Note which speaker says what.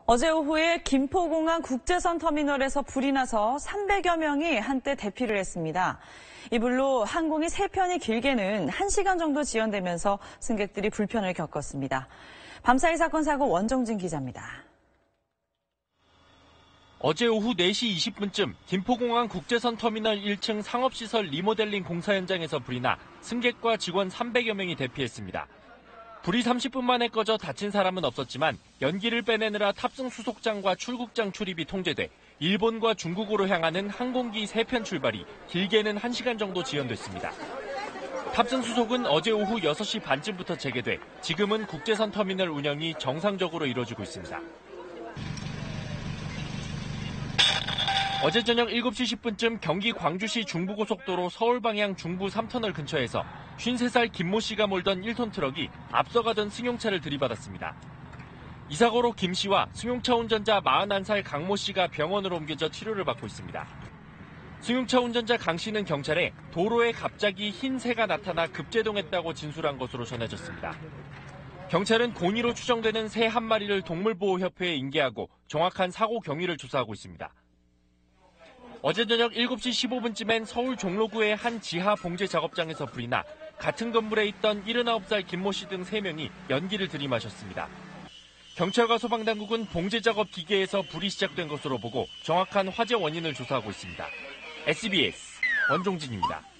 Speaker 1: 어제 오후에 김포공항 국제선 터미널에서 불이 나서 300여 명이 한때 대피를 했습니다. 이 불로 항공이 3편이 길게는 1시간 정도 지연되면서 승객들이 불편을 겪었습니다. 밤사이 사건 사고 원정진 기자입니다.
Speaker 2: 어제 오후 4시 20분쯤 김포공항 국제선 터미널 1층 상업시설 리모델링 공사 현장에서 불이 나 승객과 직원 300여 명이 대피했습니다. 불이 30분 만에 꺼져 다친 사람은 없었지만 연기를 빼내느라 탑승 수속장과 출국장 출입이 통제돼 일본과 중국으로 향하는 항공기 3편 출발이 길게는 1시간 정도 지연됐습니다. 탑승 수속은 어제 오후 6시 반쯤부터 재개돼 지금은 국제선 터미널 운영이 정상적으로 이루어지고 있습니다. 어제 저녁 7시 10분쯤 경기 광주시 중부고속도로 서울 방향 중부 3터널 근처에서 53살 김모 씨가 몰던 1톤 트럭이 앞서가던 승용차를 들이받았습니다. 이 사고로 김 씨와 승용차 운전자 41살 강모 씨가 병원으로 옮겨져 치료를 받고 있습니다. 승용차 운전자 강 씨는 경찰에 도로에 갑자기 흰 새가 나타나 급제동했다고 진술한 것으로 전해졌습니다. 경찰은 고의로 추정되는 새 한 마리를 동물보호협회에 인계하고 정확한 사고 경위를 조사하고 있습니다. 어제 저녁 7시 15분쯤엔 서울 종로구의 한 지하 봉제 작업장에서 불이 나 같은 건물에 있던 79살 김모 씨 등 3명이 연기를 들이마셨습니다. 경찰과 소방당국은 봉제 작업 기계에서 불이 시작된 것으로 보고 정확한 화재 원인을 조사하고 있습니다. SBS 원종진입니다.